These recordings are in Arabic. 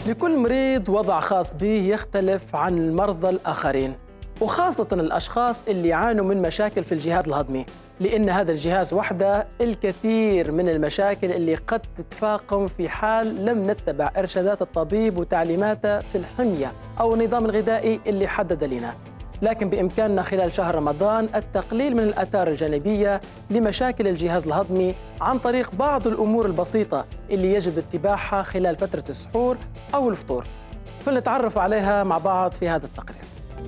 لكل مريض وضع خاص به يختلف عن المرضى الآخرين، وخاصة الأشخاص اللي يعانوا من مشاكل في الجهاز الهضمي، لأن هذا الجهاز وحده الكثير من المشاكل اللي قد تتفاقم في حال لم نتبع إرشادات الطبيب وتعليماته في الحمية أو النظام الغذائي اللي حدد لنا. لكن بإمكاننا خلال شهر رمضان التقليل من الآثار الجانبية لمشاكل الجهاز الهضمي عن طريق بعض الأمور البسيطة اللي يجب اتباعها خلال فترة السحور أو الفطور. فلنتعرف عليها مع بعض في هذا التقرير.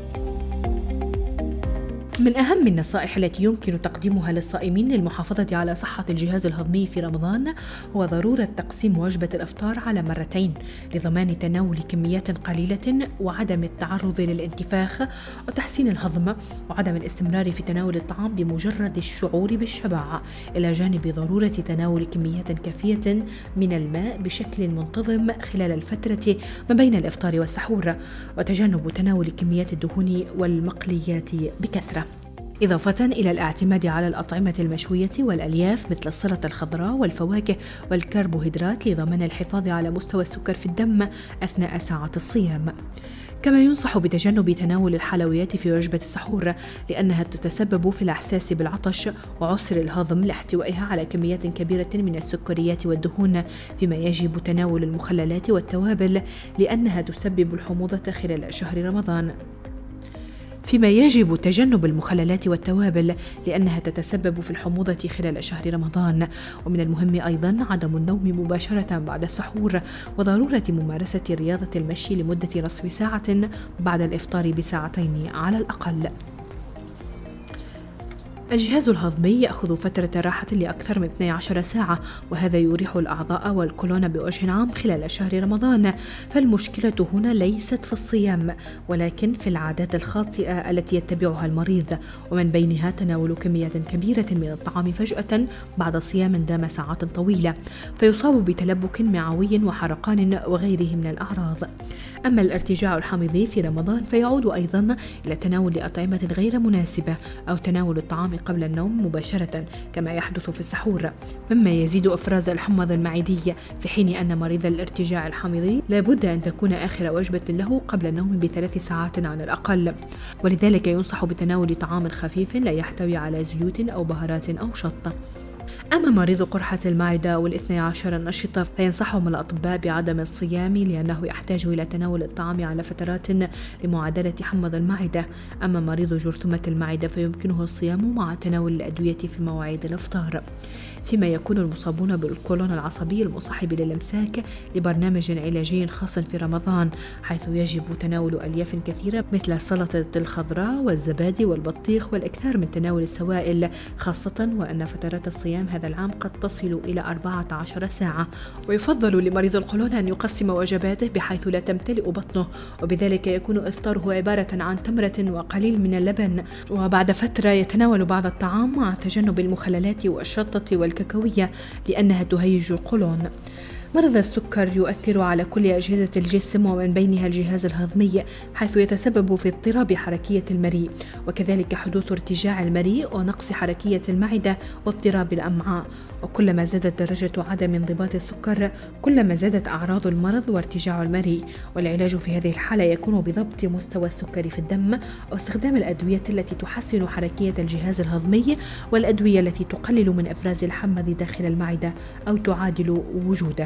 من أهم النصائح التي يمكن تقديمها للصائمين للمحافظة على صحة الجهاز الهضمي في رمضان هو ضرورة تقسيم وجبة الإفطار على مرتين لضمان تناول كميات قليلة وعدم التعرض للانتفاخ وتحسين الهضم وعدم الاستمرار في تناول الطعام بمجرد الشعور بالشبع، إلى جانب ضرورة تناول كميات كافية من الماء بشكل منتظم خلال الفترة ما بين الإفطار والسحور، وتجنب تناول كميات الدهون والمقليات بكثرة، إضافة إلى الاعتماد على الأطعمة المشوية والألياف مثل السلطة الخضراء والفواكه والكربوهيدرات لضمان الحفاظ على مستوى السكر في الدم أثناء ساعات الصيام. كما ينصح بتجنب تناول الحلويات في وجبة السحور لأنها تتسبب في الإحساس بالعطش وعسر الهضم لاحتوائها على كميات كبيرة من السكريات والدهون، فيما يجب تناول المخللات والتوابل لأنها تسبب الحموضة خلال شهر رمضان. فيما يجب تجنب المخللات والتوابل لأنها تتسبب في الحموضة خلال شهر رمضان. ومن المهم أيضا عدم النوم مباشرة بعد السحور وضرورة ممارسة رياضة المشي لمدة نصف ساعة بعد الإفطار بساعتين على الأقل. الجهاز الهضمي يأخذ فترة راحة لأكثر من 12 ساعة، وهذا يريح الأعضاء والقولون بوجه عام خلال شهر رمضان، فالمشكلة هنا ليست في الصيام ولكن في العادات الخاطئة التي يتبعها المريض، ومن بينها تناول كميات كبيرة من الطعام فجأة بعد صيام دام ساعات طويلة، فيصاب بتلبك معوي وحرقان وغيره من الأعراض. أما الارتجاع الحميضي في رمضان فيعود أيضا إلى تناول أطعمة غير مناسبة أو تناول الطعام قبل النوم مباشرة كما يحدث في السحور، مما يزيد إفراز الحمض المعدي، في حين أن مريض الارتجاع الحميضي لابد أن تكون آخر وجبة له قبل النوم ب3 ساعات على الأقل، ولذلك ينصح بتناول طعام خفيف لا يحتوي على زيوت أو بهارات أو شطة. أما مريض قرحة المعدة والاثني عشر النشطة فينصحهم الأطباء بعدم الصيام لأنه يحتاج إلى تناول الطعام على فترات لمعادلة حمض المعدة. أما مريض جرثومة المعدة فيمكنه الصيام مع تناول الأدوية في مواعيد الإفطار. فيما يكون المصابون بالقولون العصبي المصاحب للإمساك لبرنامج علاجي خاص في رمضان، حيث يجب تناول ألياف كثيرة مثل السلطة الخضراء والزبادي والبطيخ والإكثار من تناول السوائل، خاصة وأن فترات الصيام هذا العام قد تصل إلى 14 ساعة. ويفضل لمريض القولون أن يقسم وجباته بحيث لا تمتلئ بطنه، وبذلك يكون إفطاره عبارة عن تمرة وقليل من اللبن، وبعد فترة يتناول بعض الطعام مع تجنب المخللات والشطة والكاكاوية لأنها تهيج القولون. مرض السكر يؤثر على كل أجهزة الجسم ومن بينها الجهاز الهضمي، حيث يتسبب في اضطراب حركية المريء، وكذلك حدوث ارتجاع المريء ونقص حركية المعدة واضطراب الأمعاء. وكلما زادت درجة عدم انضباط السكر كلما زادت أعراض المرض وارتجاع المريء، والعلاج في هذه الحالة يكون بضبط مستوى السكر في الدم واستخدام الأدوية التي تحسن حركية الجهاز الهضمي والأدوية التي تقلل من إفراز الحمض داخل المعدة أو تعادل وجوده.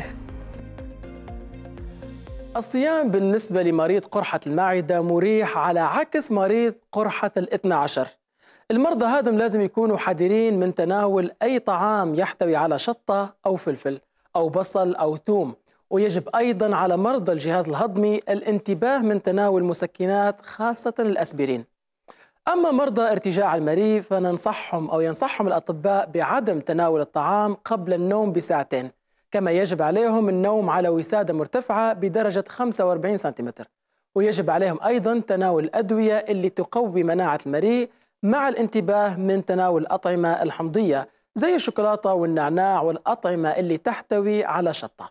الصيام بالنسبة لمريض قرحة المعدة مريح على عكس مريض قرحة الاثنى عشر. المرضى هذم لازم يكونوا حذرين من تناول أي طعام يحتوي على شطة أو فلفل أو بصل أو ثوم، ويجب أيضا على مرضى الجهاز الهضمي الانتباه من تناول مسكنات خاصة الأسبرين. أما مرضى ارتجاع المريء ينصحهم الأطباء بعدم تناول الطعام قبل النوم بساعتين، كما يجب عليهم النوم على وسادة مرتفعة بدرجة 45 سنتيمتر، ويجب عليهم أيضا تناول الأدوية اللي تقوي مناعة المريء مع الانتباه من تناول الأطعمة الحمضية زي الشوكولاتة والنعناع والأطعمة اللي تحتوي على شطة.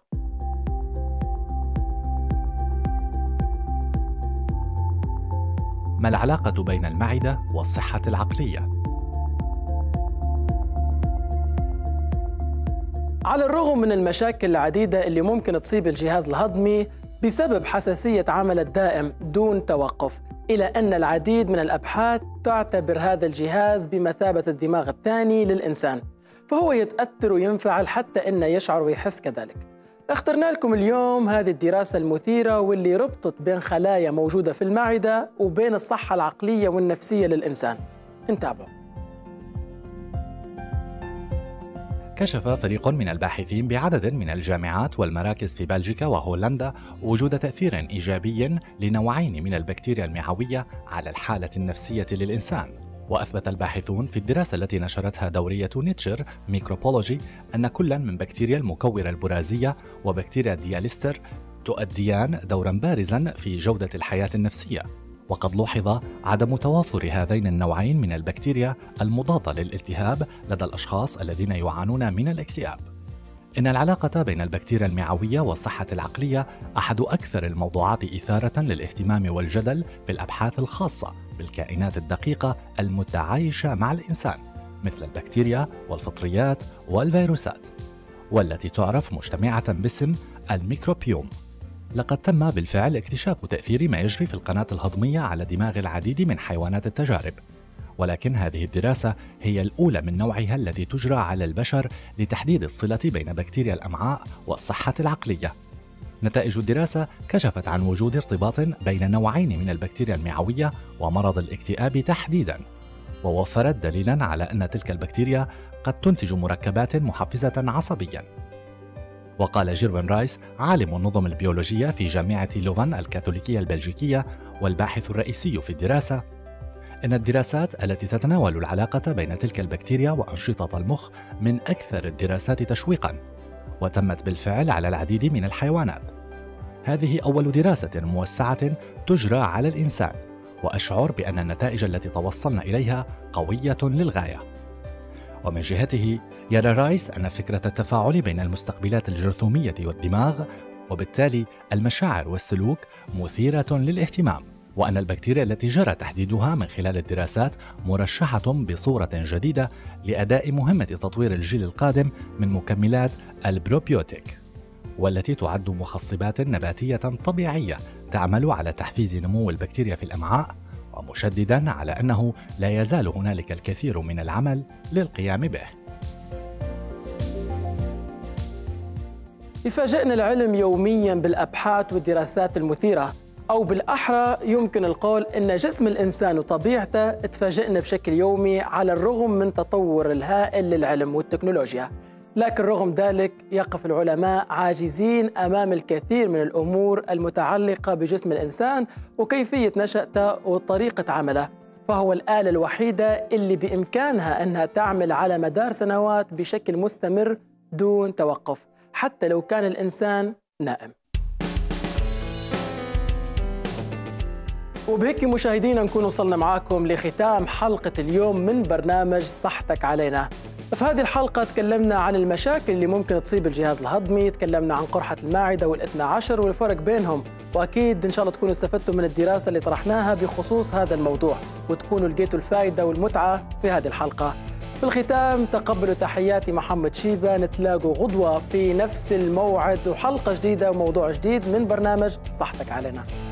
ما العلاقة بين المعدة والصحة العقلية؟ على الرغم من المشاكل العديدة اللي ممكن تصيب الجهاز الهضمي بسبب حساسية عمل الدائم دون توقف، إلى أن العديد من الأبحاث تعتبر هذا الجهاز بمثابة الدماغ الثاني للإنسان، فهو يتأثر وينفعل حتى أنه يشعر ويحس كذلك. اخترنا لكم اليوم هذه الدراسة المثيرة واللي ربطت بين خلايا موجودة في المعدة وبين الصحة العقلية والنفسية للإنسان. انتابعوا. كشف فريق من الباحثين بعدد من الجامعات والمراكز في بلجيكا وهولندا وجود تأثير إيجابي لنوعين من البكتيريا المعوية على الحالة النفسية للإنسان. وأثبت الباحثون في الدراسة التي نشرتها دورية نيتشر ميكروبولوجي أن كل من بكتيريا المكورة البرازية وبكتيريا دياليستر تؤديان دورا بارزا في جودة الحياة النفسية. وقد لوحظ عدم توافر هذين النوعين من البكتيريا المضادة للالتهاب لدى الأشخاص الذين يعانون من الاكتئاب. إن العلاقة بين البكتيريا المعوية والصحة العقلية أحد أكثر الموضوعات إثارة للاهتمام والجدل في الأبحاث الخاصة بالكائنات الدقيقة المتعايشة مع الإنسان، مثل البكتيريا والفطريات والفيروسات، والتي تعرف مجتمعة باسم الميكروبيوم. لقد تم بالفعل اكتشاف تأثير ما يجري في القناة الهضمية على دماغ العديد من حيوانات التجارب، ولكن هذه الدراسة هي الأولى من نوعها التي تجرى على البشر لتحديد الصلة بين بكتيريا الأمعاء والصحة العقلية. نتائج الدراسة كشفت عن وجود ارتباط بين نوعين من البكتيريا المعوية ومرض الاكتئاب تحديداً، ووفرت دليلاً على أن تلك البكتيريا قد تنتج مركبات محفزة عصبياً. وقال جيروين رايس عالم النظم البيولوجية في جامعة لوفان الكاثوليكية البلجيكية والباحث الرئيسي في الدراسة إن الدراسات التي تتناول العلاقة بين تلك البكتيريا وأنشطة المخ من أكثر الدراسات تشويقاً، وتمت بالفعل على العديد من الحيوانات. هذه أول دراسة موسعة تجرى على الإنسان، وأشعر بأن النتائج التي توصلنا إليها قوية للغاية. ومن جهته يرى رايس أن فكرة التفاعل بين المستقبلات الجرثومية والدماغ وبالتالي المشاعر والسلوك مثيرة للاهتمام، وأن البكتيريا التي جرى تحديدها من خلال الدراسات مرشحة بصورة جديدة لأداء مهمة تطوير الجيل القادم من مكملات البروبيوتيك، والتي تعد مخصبات نباتية طبيعية تعمل على تحفيز نمو البكتيريا في الأمعاء، ومشدداً على أنه لا يزال هنالك الكثير من العمل للقيام به. يفاجئنا العلم يومياً بالأبحاث والدراسات المثيرة، أو بالأحرى يمكن القول أن جسم الإنسان وطبيعته تفاجئنا بشكل يومي على الرغم من تطور الهائل للعلم والتكنولوجيا. لكن رغم ذلك يقف العلماء عاجزين أمام الكثير من الأمور المتعلقة بجسم الإنسان وكيفية نشأته وطريقة عمله، فهو الآلة الوحيدة اللي بإمكانها أنها تعمل على مدار سنوات بشكل مستمر دون توقف، حتى لو كان الإنسان نائم. وبهيك مشاهدينا نكون وصلنا معاكم لختام حلقة اليوم من برنامج صحتك علينا. في هذه الحلقة تكلمنا عن المشاكل اللي ممكن تصيب الجهاز الهضمي، تكلمنا عن قرحة المعدة والاثنى عشر والفرق بينهم، وأكيد إن شاء الله تكونوا استفدتوا من الدراسة اللي طرحناها بخصوص هذا الموضوع وتكونوا لقيتوا الفائدة والمتعة في هذه الحلقة. في الختام تقبلوا تحياتي محمد شيبة، نتلاقوا غدوة في نفس الموعد وحلقة جديدة وموضوع جديد من برنامج صحتك علينا.